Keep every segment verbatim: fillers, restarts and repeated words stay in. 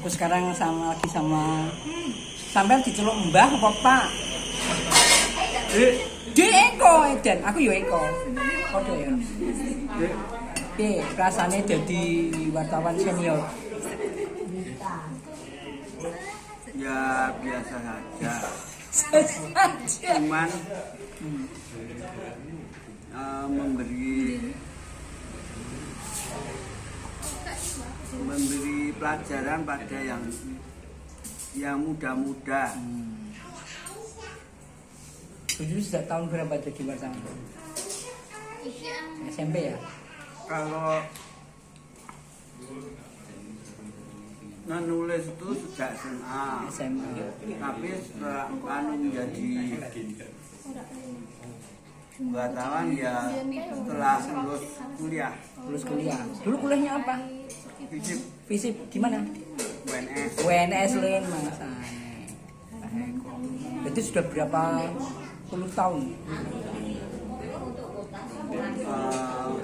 Aku sekarang sama lagi sama sampai diceluk Mbah apa Pak? Dek Eko Eden, aku yo Eko. Padha ya. Dek, piye rasane dadi wartawan senior? Ya biasa saja. Cuman hmm, uh, memberi memberi pelajaran pada yang yang muda-muda. Hmm. Dulu sejak tahun berapa jadi wartawan? S M P ya? Kalau menulis itu sejak S M A. S M A. Tapi setelah anu menjadi wartawan ya setelah lulus kuliah. Lulus kuliah. Dulu kuliahnya apa? Fisip. Fisip di mana? W N S. W N S Lin Masane. Itu sudah berapa puluh tahun? Uh,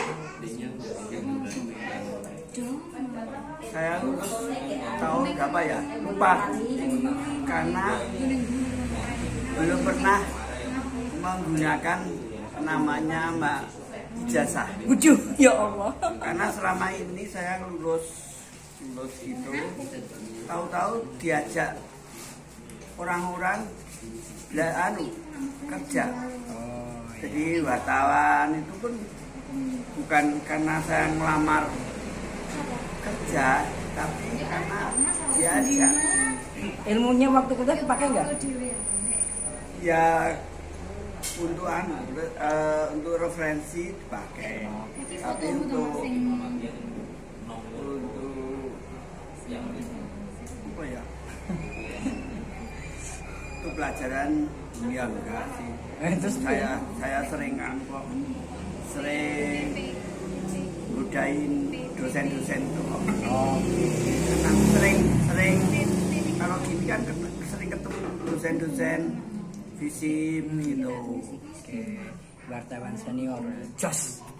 saya lulus tahun berapa ya? Lupa. Karena belum pernah menggunakan namanya Mbak ijazah. Wujuh, ya Allah. Karena selama ini saya lulus lulus itu tahu-tahu diajak orang-orang anu kerja. Oh, iya. Jadi wartawan itu pun bukan karena saya melamar kerja, tapi karena diajak. Ilmunya waktu kuliah dipakai nggak? Ya untuk anu, uh, untuk referensi dipakai, tapi untuk untuk apa ya? Untuk pelajaran ya enggak sih. Eh, terus saya saya sering anu kok, sering godain dosen-dosen tuh kok. Oh, Karena sering sering kalau gini kan sering ketemu dosen-dosen fisip gitu. oke. Wartawan senior. Jos.